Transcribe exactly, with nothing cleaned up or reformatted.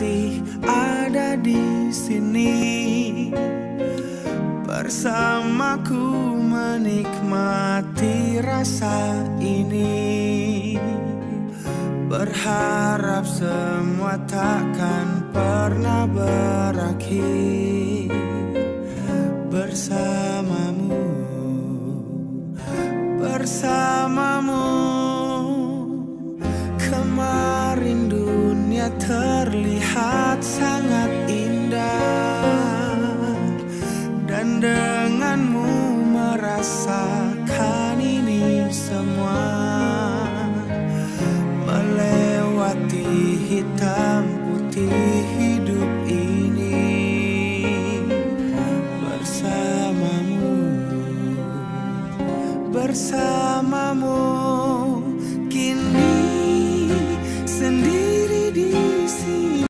masih ada di sini bersamaku menikmati rasa ini. Berharap semua takkan pernah berakhir bersamamu, bersamamu. Kemarin dunia terlihat sangat indah, dan denganmu merasakan ini semua. Melewati hitam putih hidup ini bersamamu, bersamamu.